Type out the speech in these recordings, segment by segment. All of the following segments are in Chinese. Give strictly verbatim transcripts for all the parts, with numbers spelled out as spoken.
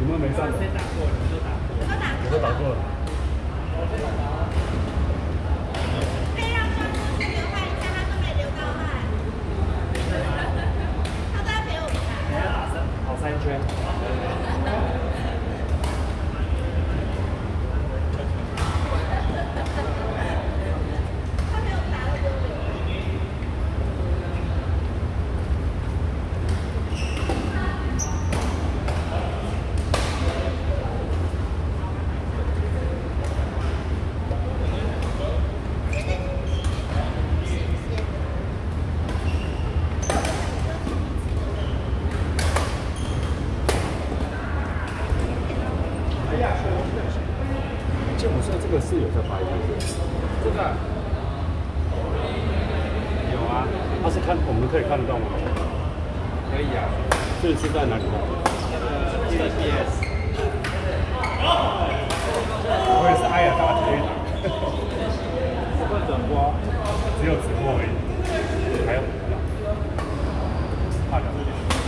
们没上。 谁打过？你们都打过。 我都打过了。 可以让庄主去流汗一下，他都没流到汗。他都在陪我们打。 你要打三跑三圈。 他没有打到丢脸。 健母社这个是有在拍的， 这个有啊， 它是看我们可以看得到吗？ 可以啊。 这是在哪里？ 那个 T B S。 我也是埃尔达体育场， 不会转播， 只有直播而已，还有看的。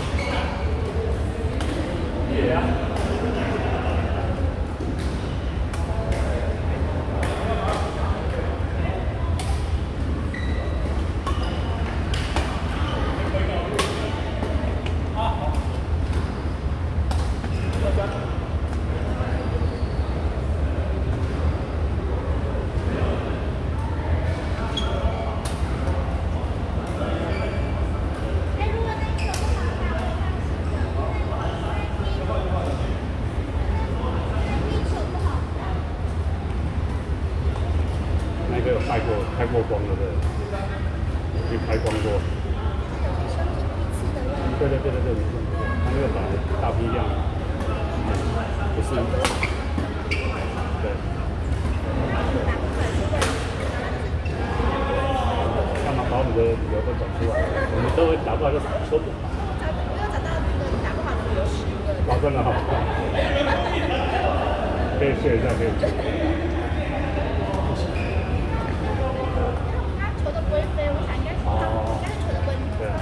那个有拍过，拍过光的，对，去拍光过。对对对对对，他那个本来大批量，不是，对。干嘛把我们的旅游都讲出来？我们都会打不好就说不好。 我有找到那个打不好的有十个。 哇，真的好，可以试一下，可以试。 他球都不会飞，我想应该是应该是球的问题。 对啊。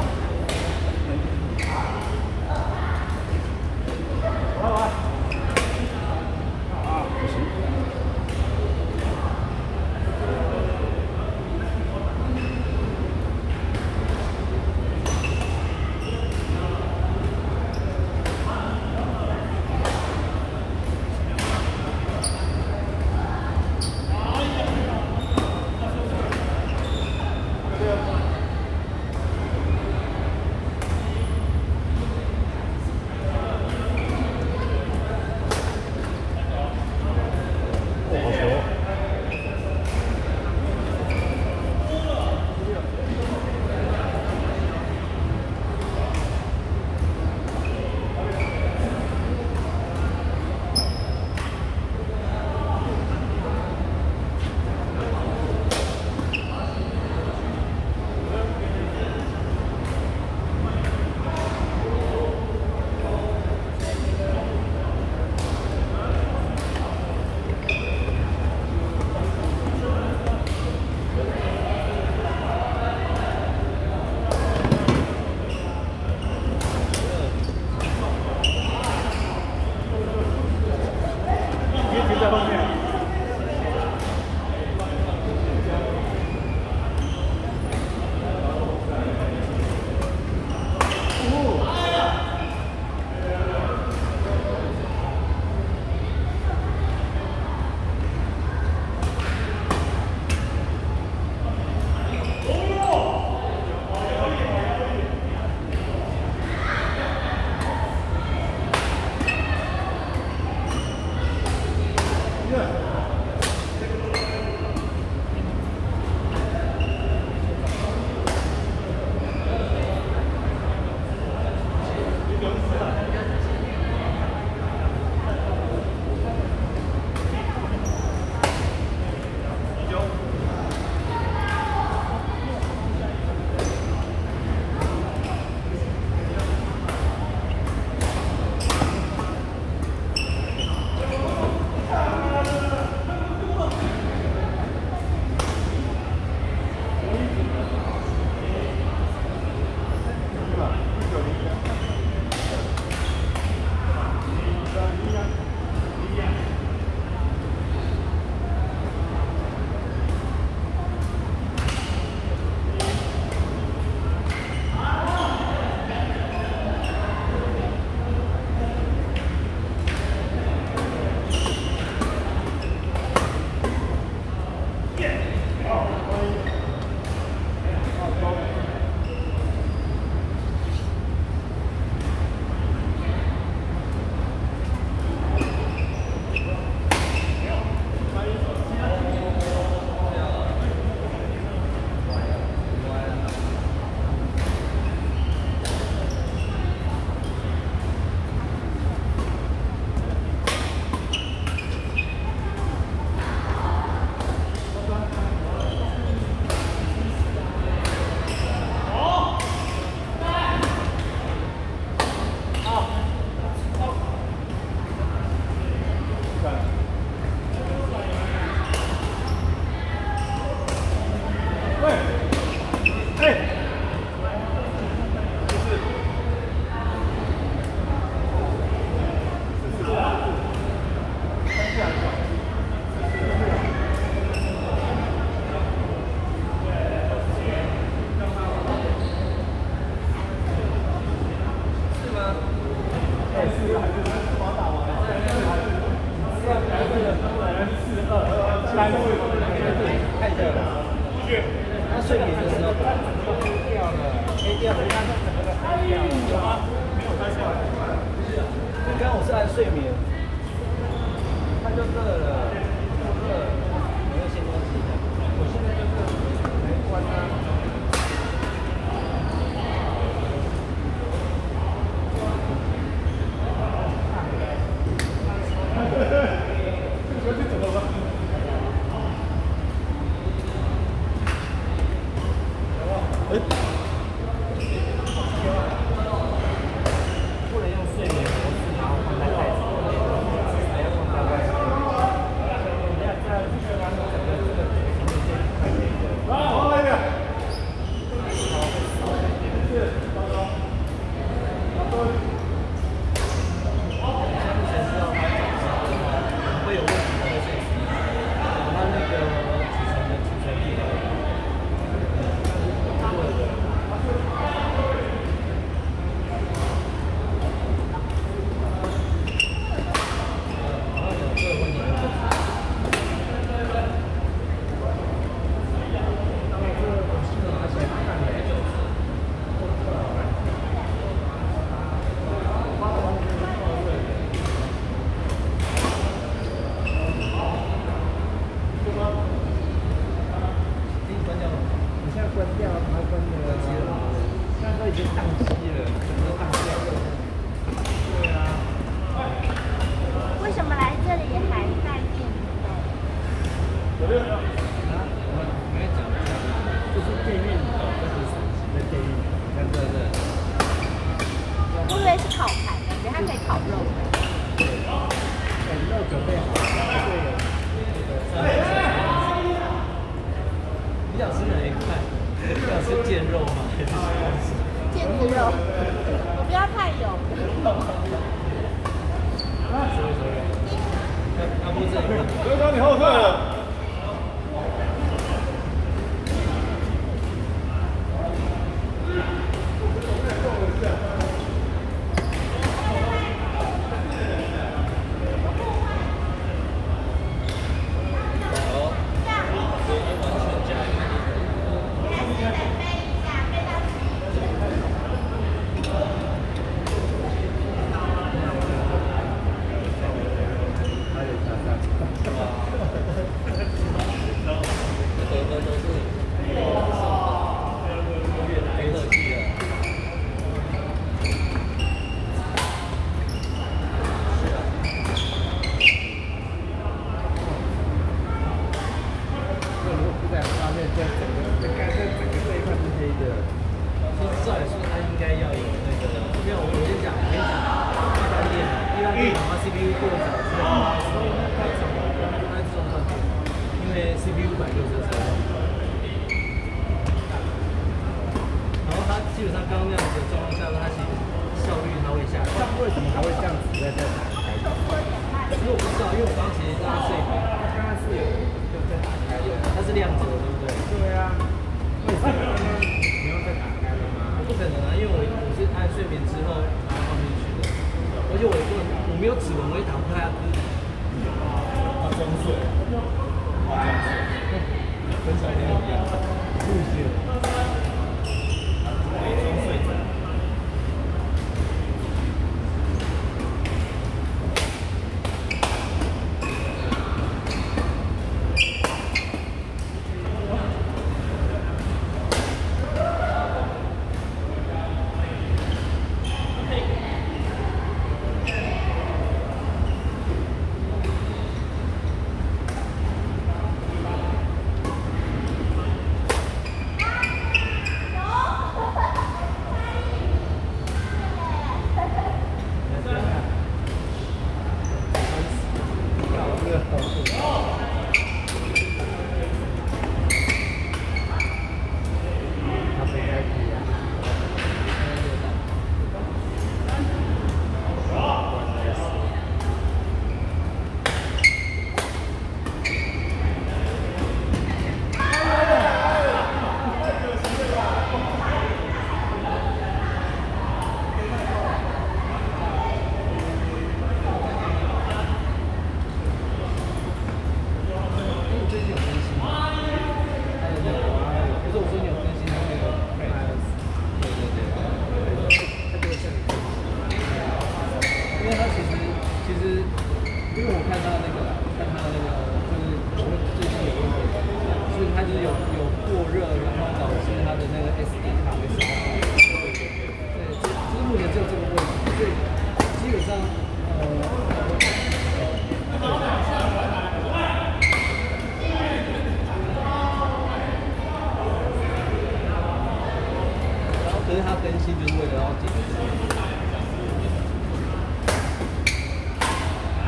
啊，不行。 三。 太热了。他睡眠的时候黑掉了，黑掉了，你看他整个都黑掉了。有吗？没有开掉。刚刚我是按睡眠，他就热了，热了，没有先关机的。我现在就是没关啊。不能用睡眠模式，然后放在袋子里面，还要放在外面。你看这样子，整个这个平面线快没的。啊，好来一点。会有问题的这些，它那个储存的储存地方。 为什么来这里还带电动？ 就是电运，就是手机的电运，看这个。 我以为是烤盘，感觉它可以烤肉。 等肉准备好了，会有这个。你想吃哪一块？你想吃腱肉吗？还是腱子肉，我不要太油。 要不这里？ 队长，你后退了。 基本上刚刚那样子的状况下，它其实效率它会下降。那为什么还会这样子在这打开？其实我不知道，因为我刚刚其实在睡眠，刚刚是有就在打开的，它是亮着的，对不对？对啊。为什么刚刚没有再打开了吗？不可能啊，因为我我是按睡眠之后把它放进去的，而且我也不能，我没有指纹，我也打不开啊。他装睡，他装睡，跟小朋友一样，不行。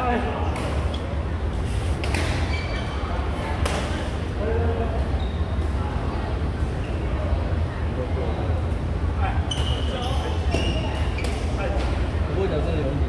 不过讲真的有问题。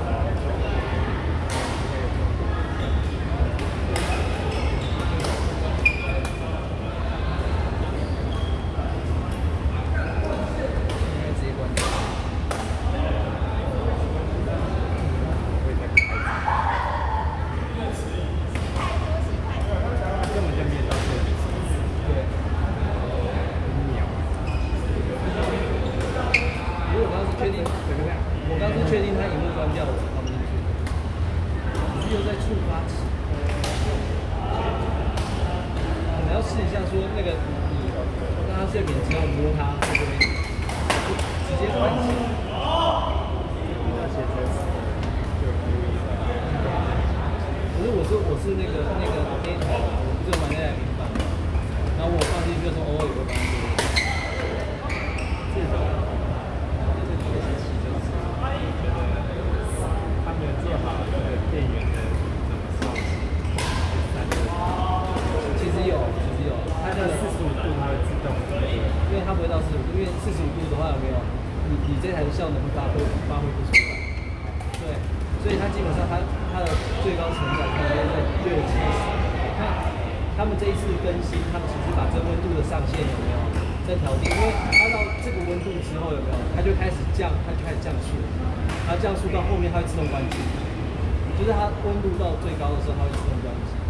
我刚是确定他荧幕关掉，我才放进去。只是又在触发器，可能要试一下说那个你让他睡眠之后摸它会不会直接关机？可是我是我是那个那个那一台，我不是买那台平板，然后我放进去的时候偶尔也会关机。这种。 做好那个电源的怎么烧？ 其实有，其实有，它那四十五度它会自动， 因为它不会到四十五度，因为四十五度的话有没有？你你这台的效能会发挥发挥不出来。对，所以它基本上它它的最高承载空间在六七十。那他们这一次更新，他们其实把这温度的上限有没有在调低？因为它到这个温度之后有没有？它就开始降，它就开始降速。它降速到后面，它会自动关机，就是它温度到最高的时候，它会自动关机。